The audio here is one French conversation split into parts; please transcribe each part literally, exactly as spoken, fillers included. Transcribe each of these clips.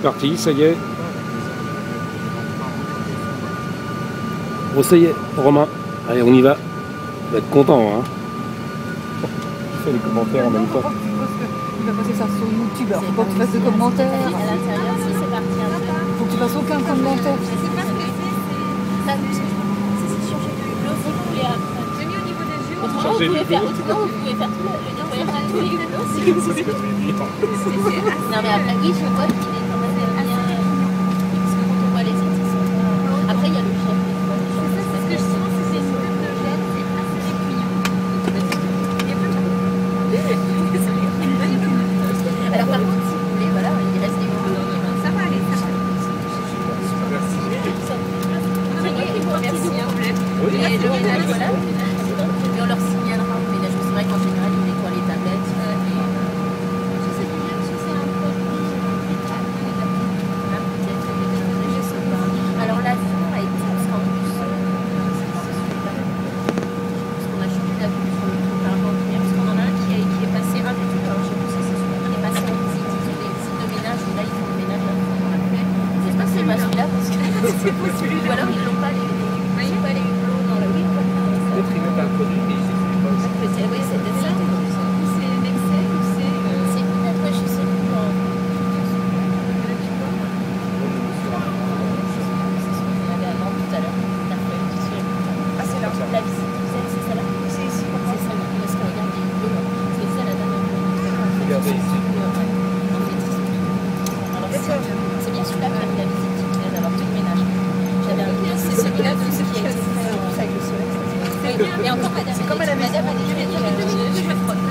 parti, ça y est. Bon, ça y est, Romain. Allez, on y va. On va être content, hein. Je fais les commentaires en même temps. Il va passer ça sur YouTube, alors faut pas que tu fasses de commentaires. À l'intérieur, si c'est parti un peu. Faut que tu fasses aucun commentaire. Je sais pas ce que c'est. Ça, c'est sur le hublot, si vous voulez après. J'ai mis au niveau des yeux. Autrement, vous pouvez faire, autrement, vous pouvez faire tout le nettoyage de tous les hublots. Non, mais après, oui, je vois qu'il est quand même bien. Parce que quand on voit les sites, ils sont pas. Après, il y a le gel. Parce que justement, si c'est sur le gel, c'est assez répugnant. Alors par contre, si vous voulez, voilà, il reste des hublots. Ça va aller, ça va aller. Merci. Oui, et le ménage, voilà, le ménage, et on leur signalera au ménage. C'est vrai qu'en général, ils nettoient les tablettes. Je sais plus bien si c'est un peu. Alors l'avion a été, parce qu'en plus, parce qu'on a changé d'avion sur le truc par rapport au premier, parce qu'on en a un qui est, qui est passé un des trucs, alors je sais plus si c'est celui qui est passé en visite, ils ont des visites de ménage, et là ils font le ménage à fond dans la plaie. J'espère que c'est pas celui-là, parce que c'est possible. Ou alors ils n'ont pas les. Pas les hublots dans le oui, peut-être qu'ils n'ont pas le produit, mais c'est pas peut-être, oui, c'est de ça. Ou c'est l'excès, ou c'est. C'est peut-être, ouais, je sais plus. On avait avant tout à l'heure. Ah, c'est là. La visite, c'est celle-là. C'est ici. C'est celle-là. Parce que regarde, les hublots, c'est ça la dame. Regardez ici. En fait, c'est bien celui-là qui a mis la visite qui vient d'avoir tout le ménage. J'avais un peu, c'est celui-là qui a été fait avec le soleil. Mais encore, madame, c'est comme madame a dit, je vais dire, je vais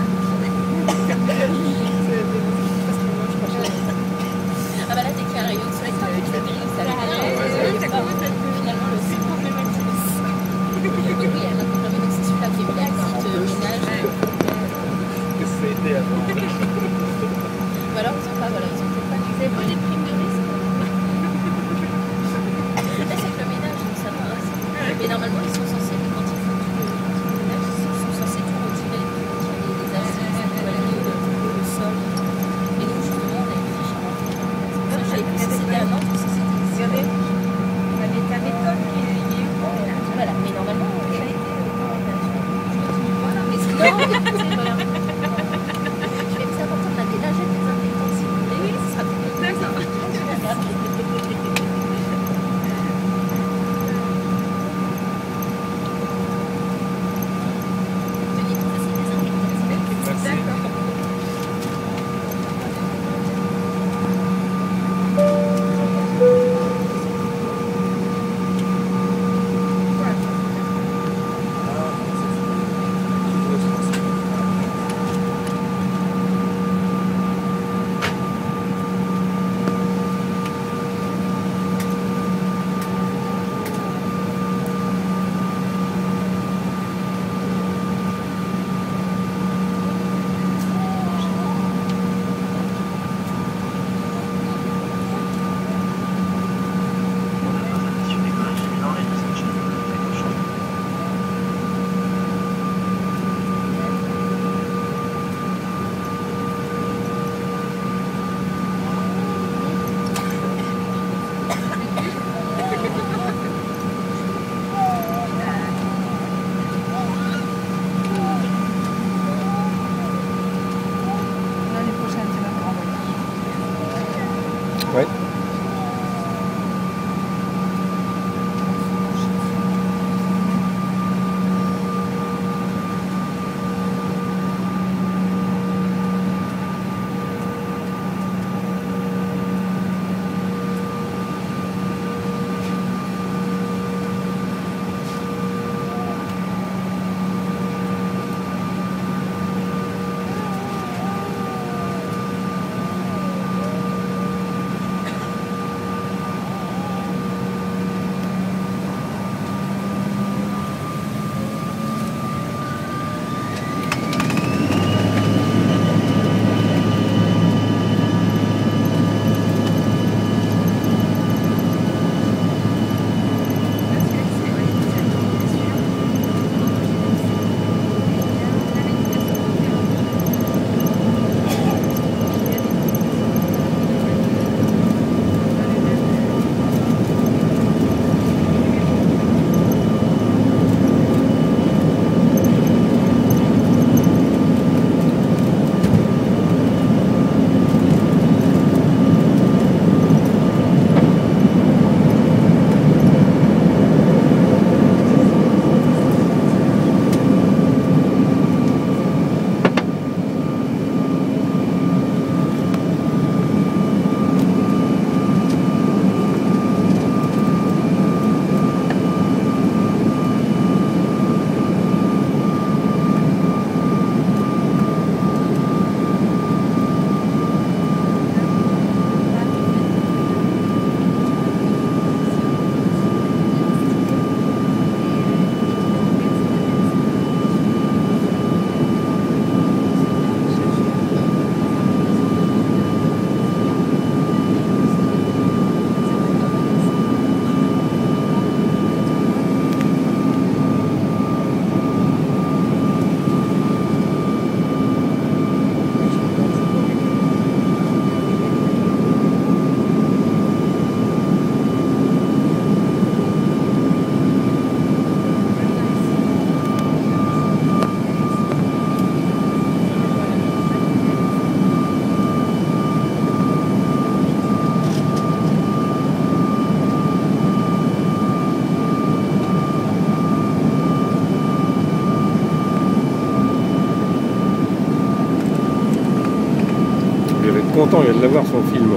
content, il vient de l'avoir son film.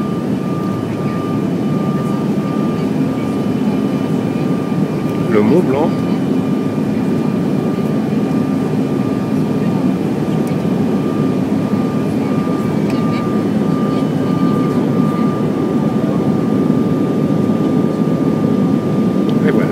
Le Mont Blanc. Et voilà.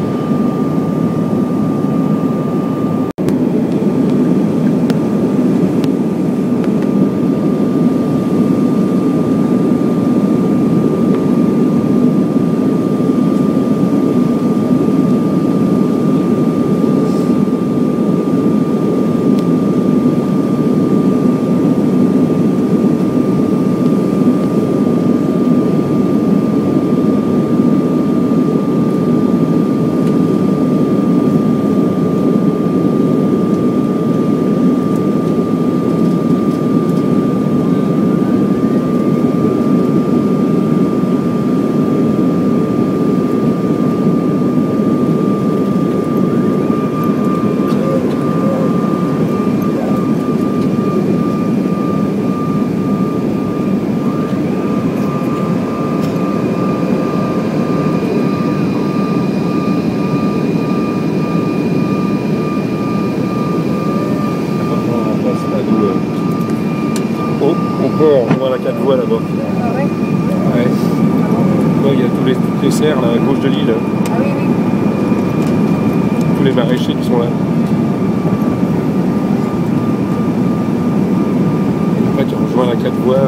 On voit la quatre voies là-bas. Ah ouais. Ouais. Là, il y a tous les, toutes les serres là, à gauche de l'île. Ah oui, oui. Tous les maraîchers qui sont là. Après, tu rejoins la quatre voies.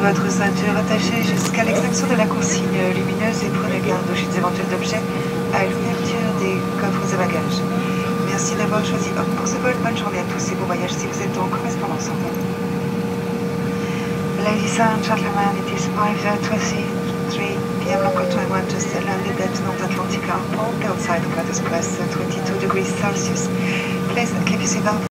votre ceinture, attachez jusqu'à l'extinction de la consigne lumineuse et prenez garde aux chutes éventuelles d'objets à l'ouverture des coffres à bagages. Merci d'avoir choisi Hop pour ce vol. Bonne journée à tous et bon voyage si vous êtes en correspondance en fait. Ladies and gentlemen, it is five twenty-three p m local time. One just landed at North Atlantic Airport outside Qatar Press, twenty-two degrees Celsius. Please keep your seatbelt.